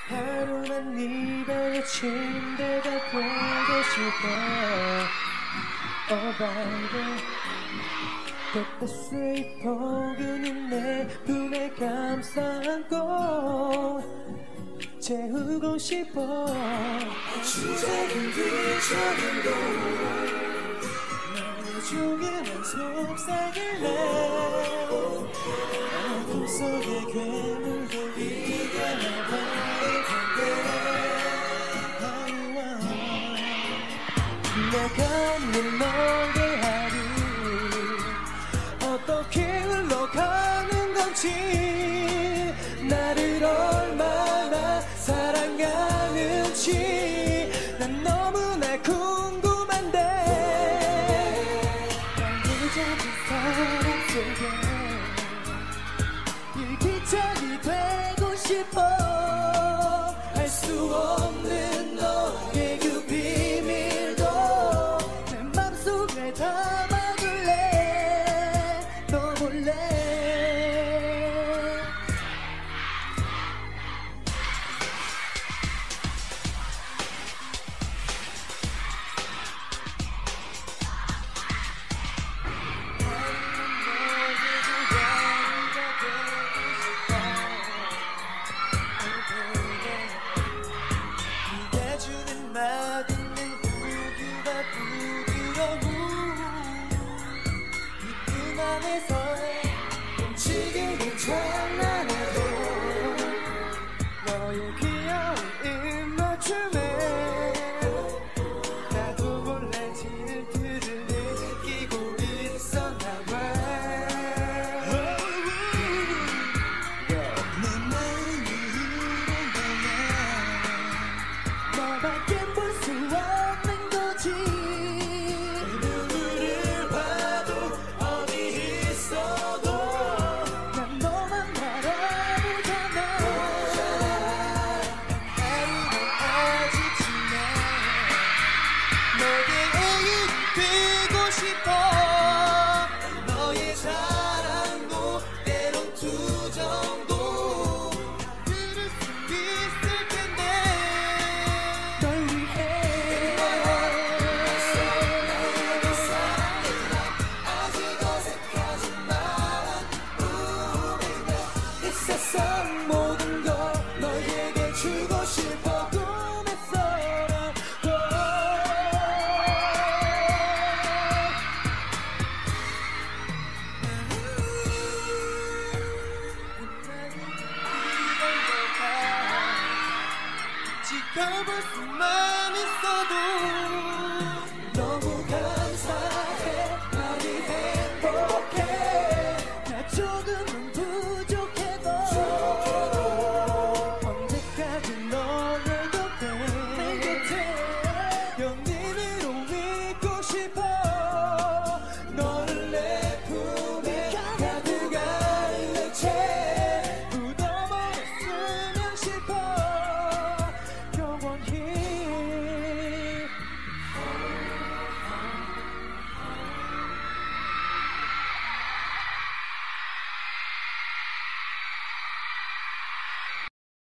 하루만 네 방에 침대가 되고 싶어. Oh baby, put the sweet 포근한 내 품에 감싸 안고 채우고 싶어. 주작은 뒤처럼도 너의 조그만 속삭임에 어둠 속의 괴물도 이겨나봐야 내가 는 너의 하루 어떻게 흘러가는 건지 나를 얼마나 사랑하는지 난 너무나 궁금한데 나를 잡은 사랑 속에 일기장이 되고 싶어. 알 수 없는 너의 그 비밀도 내 맘속에 담아둘래. 너 몰래 네가 주는 맛있는 우유가 부드러운 이쁨 안에서 움직이는 장난해도 너의 귀여운 입맞춤에 나도 몰래 질투를 느끼고 있었나봐. 내 마음이 이런 거야. 너밖에 볼 수 없는 거지. 누구를 봐도 어디 있어도 난 너만 바라보잖아. 하루는 아직지만 너의 애인이 되고 싶어. 너의 사랑도 때론 투정도 들을 수 있을 텐데 널 위해 내게 사랑해라. 아직 어색하지만 이 세상 모든 걸 너에게 주고 싶어. 꿈에서라도 지켜볼 수만 있어도